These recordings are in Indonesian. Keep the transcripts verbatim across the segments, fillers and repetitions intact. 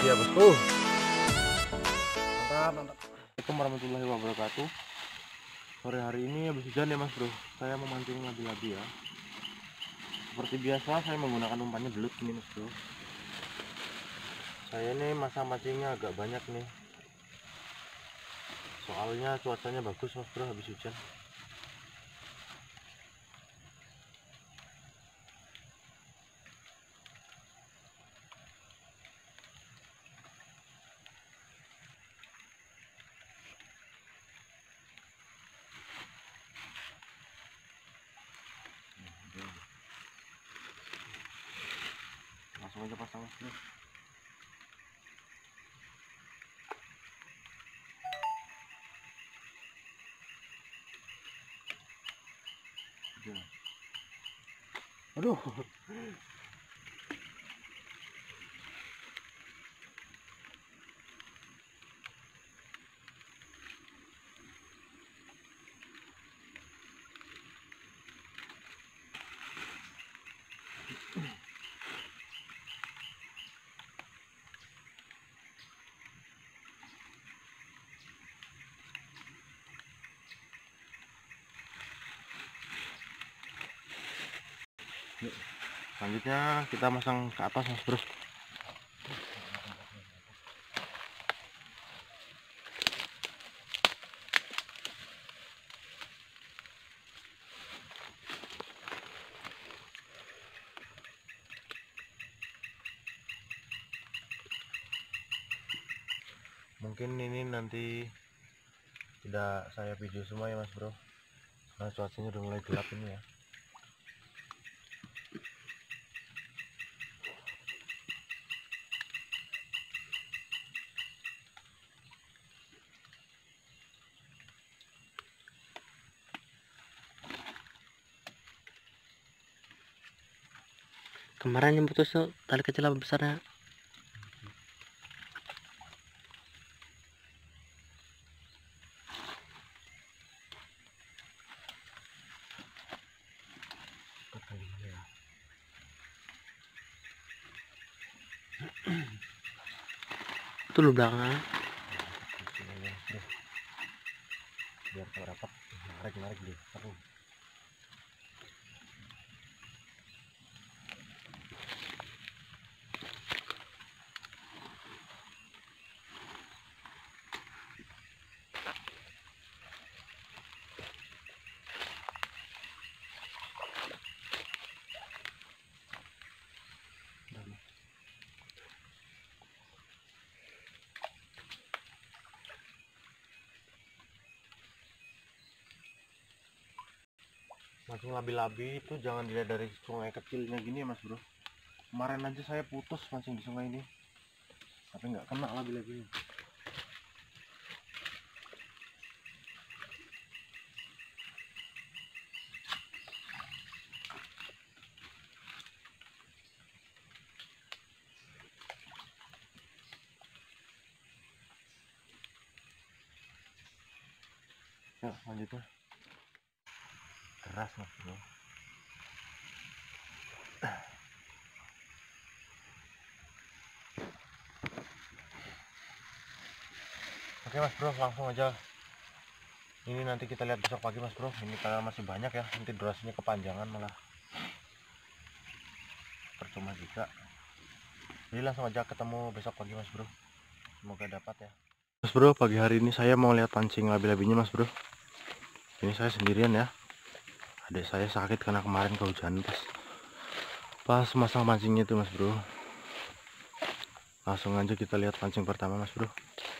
labi ya bosku. Mantap, mantap. Assalamualaikum warahmatullahi wabarakatuh. Sore hari ini habis hujan ya mas bro, saya memancing labi-labi ya. Seperti biasa saya menggunakan umpannya belut ini mas bro. Saya ini masa mancingnya agak banyak nih, soalnya cuacanya bagus mas bro habis hujan. Langsung aja pasang mas bro. Aduh. Selanjutnya kita masang ke atas mas bro. Mungkin ini nanti tidak saya video semua ya mas bro, karena cuacanya udah mulai gelap ini ya. Kemarin yang putus tuh tali kecil apa besarnya? Itu lu belakang. Biar kalau rapat narik narik deh seru. Mancing labi-labi itu jangan dilihat dari sungai kecilnya gini ya mas bro. Kemarin aja saya putus mancing di sungai ini, tapi nggak kena labi-labinya. Ya lanjutnya keras mas bro. Oke mas bro, langsung aja. Ini nanti kita lihat besok pagi mas bro. Ini karena masih banyak ya, nanti durasinya kepanjangan malah percuma juga. Jadi langsung aja ketemu besok pagi mas bro. Semoga dapat ya. Mas bro, pagi hari ini saya mau lihat pancing labi-labinya mas bro. Ini saya sendirian ya. Adik saya sakit karena kemarin kehujanan pas pas masang pancingnya itu mas bro. Langsung aja kita lihat pancing pertama mas bro.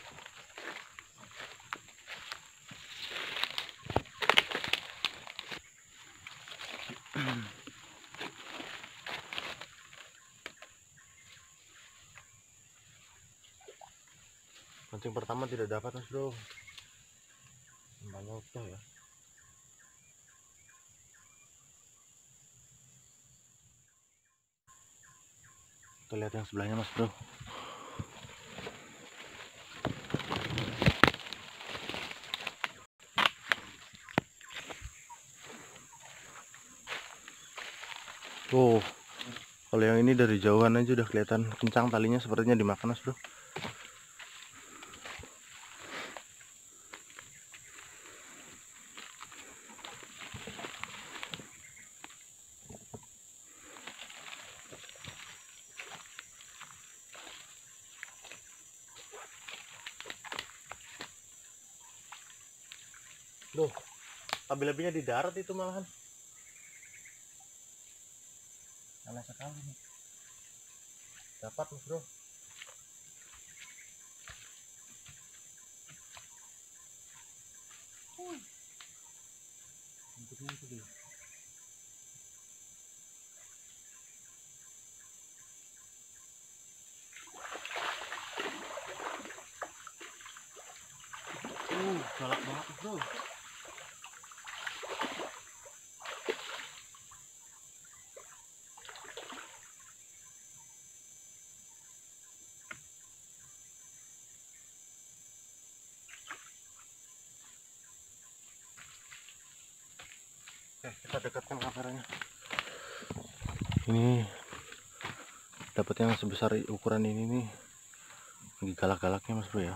Pancing pertama tidak dapat mas bro. Umpannya utuh ya. Kita lihat yang sebelahnya mas bro. Oh, kalau yang ini dari jauhan aja udah kelihatan kencang talinya, sepertinya dimakan mas bro. Duh, labi-labinya di darat itu malahan. Aneh sekali nih. Dapat mas bro. Bentuknya itu dia. Uh, galak banget bro. Oke, kita dekatkan kameranya. Ini dapat yang sebesar ukuran ini nih. Lagi galak-galaknya mas bro ya.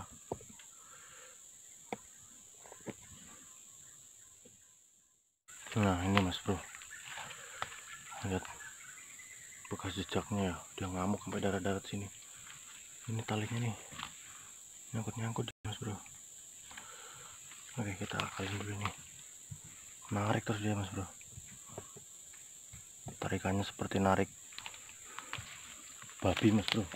Nah ini mas bro, lihat bekas jejaknya ya, dia ngamuk sampai darat-darat sini. Ini talinya nih nyangkut-nyangkut mas bro. Oke, kita akalin dulu nih. Narik terus dia mas bro, tarikannya seperti narik babi mas bro.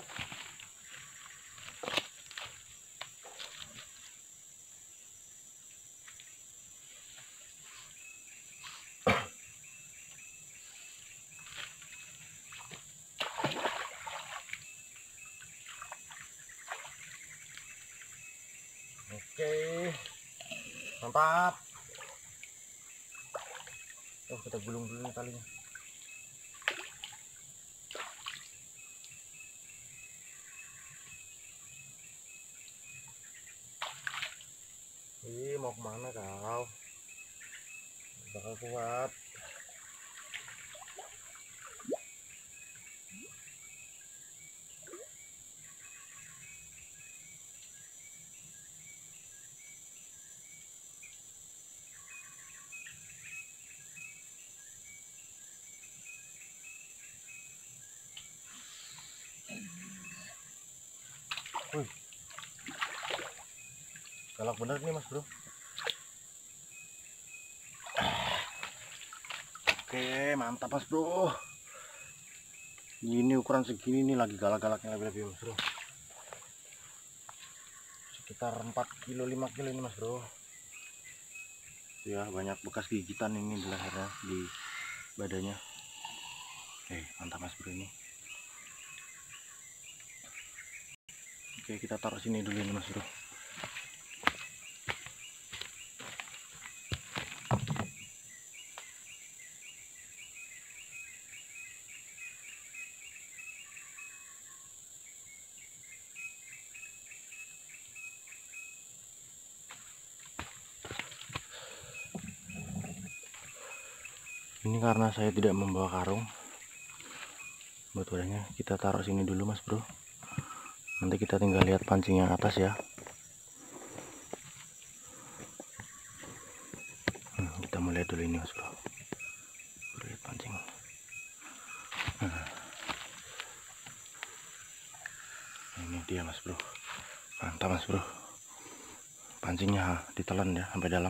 Oke, mantap. Oh, kita gulung dulu nih talinya. Ih, mau kemana kau? Bakal kuat. Wih, galak bener nih mas bro. Oke, mantap mas bro. Ini ukuran segini nih lagi galak-galaknya lebih-lebih mas bro. Sekitar empat kilo lima kilo ini mas bro. Ya, banyak bekas gigitan ini di lehernya, di badannya. Oke, mantap mas bro ini. Oke, kita taruh sini dulu ini mas bro. Ini karena saya tidak membawa karung, buat wadahnya kita taruh sini dulu mas bro. Nanti kita tinggal lihat pancing yang atas ya. Hmm, kita mulai dulu ini mas bro. Lihat pancing. Nah, ini dia mas bro. Mantap mas bro. Pancingnya ditelan ya sampai dalam.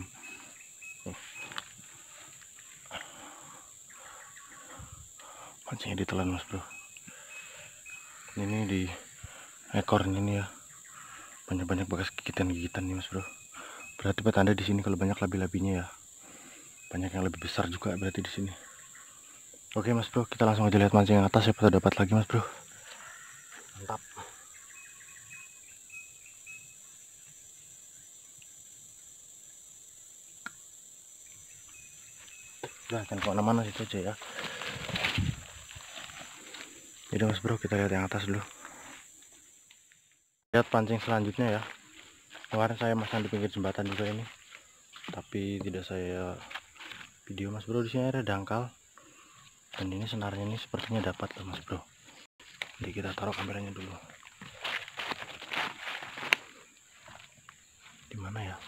Pancingnya ditelan mas bro. Ini di ekornya ini ya, banyak-banyak bekas gigitan-gigitan nih mas bro. Berarti petanda di sini kalau banyak labi-labinya ya, banyak yang lebih besar juga berarti di sini. Oke mas bro, kita langsung aja lihat mancing yang atas ya, kita dapat lagi mas bro. Mantap. Udah, jangan kemana-mana situ aja ya. Jadi mas bro, kita lihat yang atas dulu. Lihat pancing selanjutnya ya. Kemarin saya masang di pinggir jembatan juga ini, tapi tidak saya video mas bro. Di sini ada dangkal, dan ini senarnya ini sepertinya dapat loh mas bro. Jadi kita taruh kameranya dulu. Di mana ya?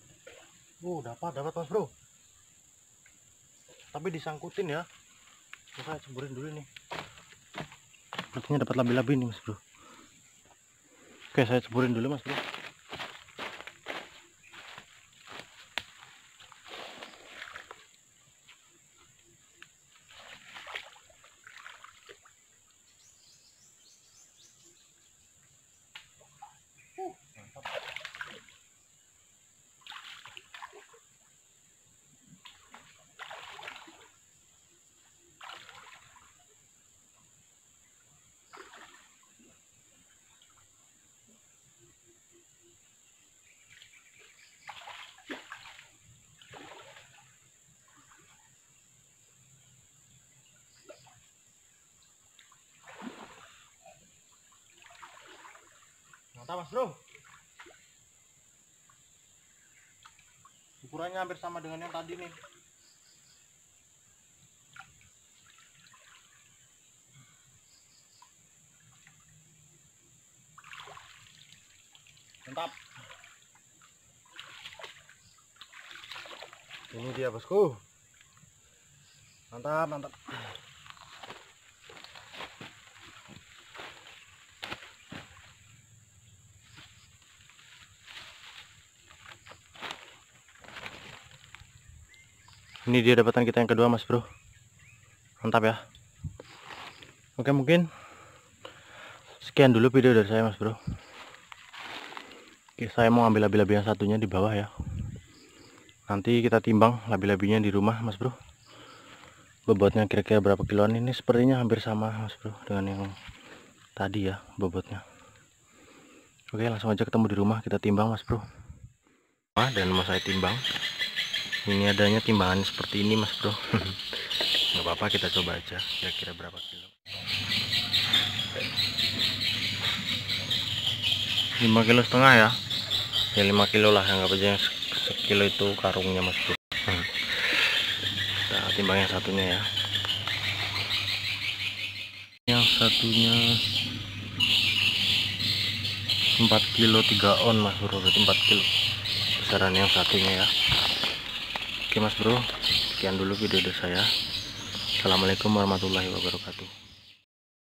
Oh, dapat, dapat mas bro. Tapi disangkutin ya. Ini saya ceburin dulu nih. Sepertinya dapat labi-labi nih mas bro. Oke, saya ceburin dulu mas bro. Mantap mas bro. Ukurannya hampir sama dengan yang tadi nih. Mantap. Ini dia bosku. Mantap, mantap. Ini dia dapatan kita yang kedua mas bro. Mantap ya. Oke, mungkin sekian dulu video dari saya mas bro. Oke, saya mau ambil labi-labi yang satunya di bawah ya. Nanti kita timbang labi-labinya di rumah mas bro. Bobotnya kira-kira berapa kiloan. Ini sepertinya hampir sama mas bro dengan yang tadi ya bobotnya. Oke, langsung aja ketemu di rumah, kita timbang mas bro. Dan mau saya timbang. Ini adanya timbangan seperti ini mas bro. Nggak apa-apa, kita coba aja kira-kira berapa kilo. Lima kilo setengah ya. Ya lima kilo lah, anggap aja yang sekilo itu karungnya mas bro. Kita timbang yang satunya ya. Yang satunya empat kilo tiga on mas bro, berarti empat kilo besaran yang satunya ya. Oke mas bro, sekian dulu video dari saya. Assalamualaikum warahmatullahi wabarakatuh.